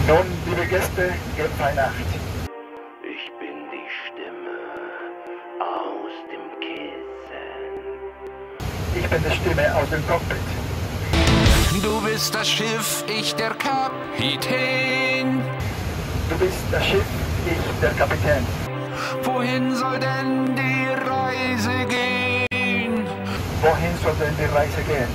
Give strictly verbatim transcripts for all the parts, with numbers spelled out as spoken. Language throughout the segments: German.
Nun, liebe Gäste, gebt bei Nacht. Ich bin die Stimme aus dem Kissen. Ich bin die Stimme aus dem Cockpit. Du bist das Schiff, ich der Kapitän. Du bist das Schiff, ich der Kapitän. Wohin soll denn die Reise gehen? Wohin soll denn die Reise gehen?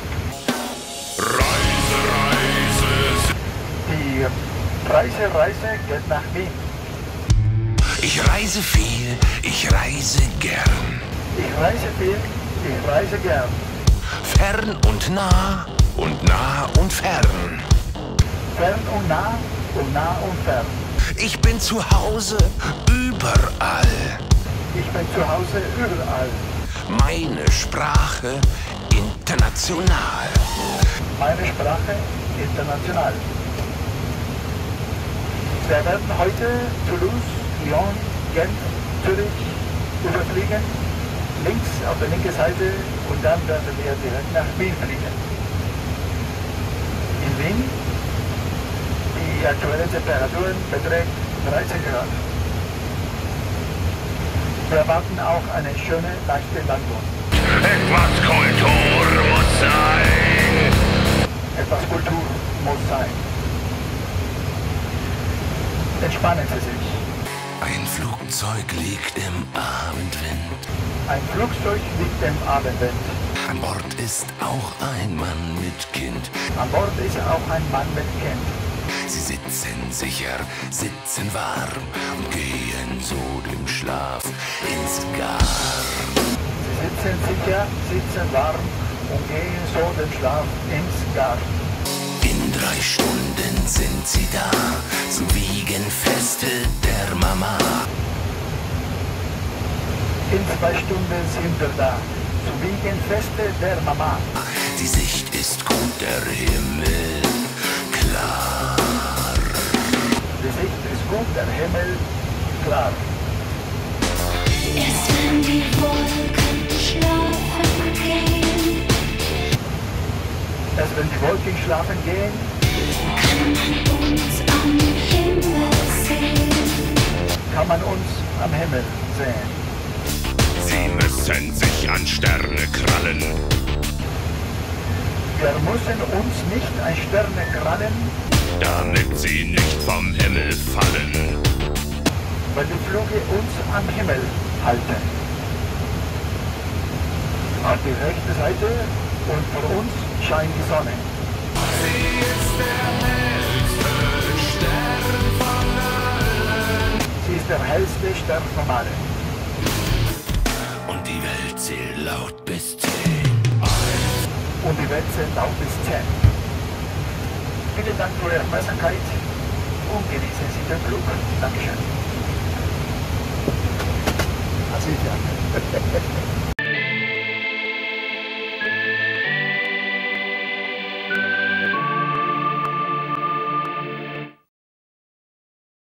Reise, Reise. Die Reise, Reise geht nach Wien. Ich reise viel, ich reise gern. Ich reise viel, ich reise gern. Fern und nah und nah und fern. Fern und nah und nah und fern. Ich bin zu Hause überall. Ich bin zu Hause überall. Meine Sprache international. Meine Sprache international. Wir werden heute Toulouse, Lyon, Genf, Zürich überfliegen. Links auf der linken Seite und dann werden wir direkt nach Wien fliegen. In Wien, die aktuelle Temperatur beträgt dreizehn Grad. Wir erwarten auch eine schöne, leichte Landung. Etwas Kultur muss sein. Etwas Kultur muss sein. Entspannen Sie sich. Ein Flugzeug liegt im Abendwind. Ein Flugzeug liegt im Abendwind. An Bord ist auch ein Mann mit Kind. An Bord ist auch ein Mann mit Kind. Sie sitzen sicher, sitzen warm und gehen so dem Schlaf ins Gar. Sie sitzen sicher, sitzen warm und gehen so dem Schlaf ins Gar. In drei Stunden sind sie da, zum Wiegenfeste der Mama. In zwei Stunden sind wir da, zum Wiegenfeste der Mama. Die Sicht ist gut, der Himmel klar. Die Sicht ist gut, der Himmel klar. Erst wenn die Wolken schlafen gehen, Erst wenn die Wolken schlafen gehen, kann man uns am Himmel sehen. kann man uns am Himmel sehen. Sie müssen sich an Sterne krallen. Wir müssen uns nicht an Sterne krallen, Damit sie nicht vom Himmel fallen. weil die Flüge uns am Himmel halten. Auf die rechte Seite und vor uns scheint die Sonne. Sie ist der hellste Stern von allen. Sie ist der hellste Stern von allen. Und die Welt zählt laut bis zehn. Und die Welt zählt laut bis zehn. Vielen Dank für Ihre Aufmerksamkeit und genießen Sie den Flug. Dankeschön.